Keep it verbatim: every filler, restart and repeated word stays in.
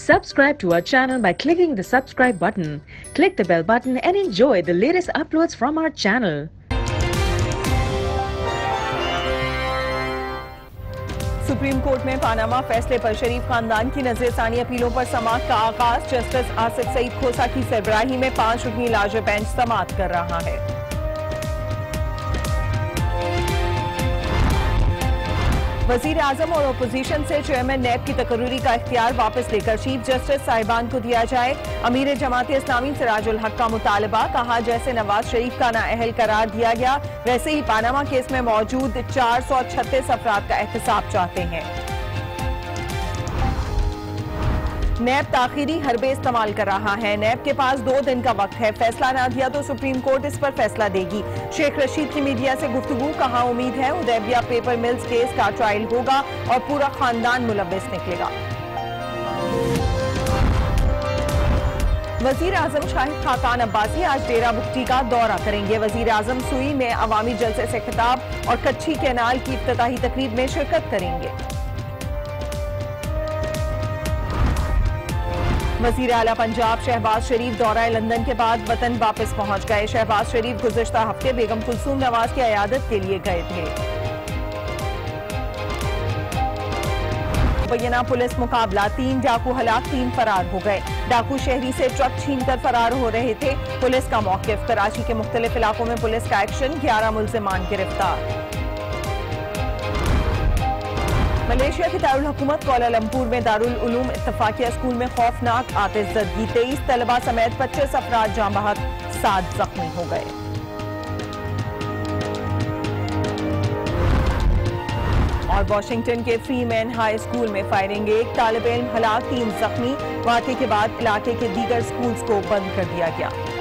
Subscribe to our channel by clicking the subscribe button. Click the bell button and enjoy the latest uploads from our channel. Supreme court में Panama फैसले पर शरीफ खानदान की नजरसानी अपीलों पर समाअत का आगाज। जस्टिस आसिफ सईद खोसा की सरबराही में पांच रुकनी लार्जर बेंच समाअत कर रहा है। वजीर आजम और अपोजिशन से चेयरमैन नैब की तकर्रुरी का इख्तियार वापस लेकर चीफ जस्टिस साहिबान को दिया जाए। अमीर जमात इस्लामी सिराजुल हक का मुतालबा, कहा जैसे नवाज शरीफ का नाअहल करार दिया गया वैसे ही पानामा केस में मौजूद चार सौ छत्तीस अफराद का एहतसाब चाहते हैं। नैब ताखीरी हरबे इस्तेमाल कर रहा है। नैब के पास दो दिन का वक्त है, फैसला ना दिया तो सुप्रीम कोर्ट इस पर फैसला देगी। शेख रशीद की मीडिया से गुफ्तगू, कहा उम्मीद है उदैबिया पेपर मिल्स केस का ट्रायल होगा और पूरा खानदान मुलव्विस निकलेगा। वजीर आजम शाहिद खाकान अब्बासी आज डेरा बुगटी का दौरा करेंगे। वजीर आजम सुई में अवामी जलसे से खिताब और कच्ची कैनाल की इफ्तिताही तकरीब में शिरकत करेंगे। वजीर आला पंजाब शहबाज शरीफ दौरा लंदन के बाद वतन वापस पहुंच गए। शहबाज शरीफ गुज़िश्ता हफ्ते बेगम कुलसूम नवाज की अयादत के लिए गए थे। मुबैना पुलिस मुकाबला, तीन डाकू हलाक, तीन फरार हो गए। डाकू शहरी से ट्रक छीनकर फरार हो रहे थे। पुलिस का मौक़िफ़, कराची के मुख्तलिफ इलाकों में पुलिस का एक्शन, ग्यारह मुल्ज़िमान गिरफ्तार। मलेशिया की दारुल हुकूमत कुआलालंपुर में दारुल उलूम इत्तफाकिया स्कूल में खौफनाक आतिशज़दगी, तेईस तलबा समेत पच्चीस अफराद जाँ बहक, सात जख्मी हो गए। और वाशिंगटन के फ्रीमैन हाई स्कूल में फायरिंग, एक तालिब इल्म हलाक, तीन जख्मी। वाक़े के बाद इलाके के दीगर स्कूल्स को बंद कर दिया गया।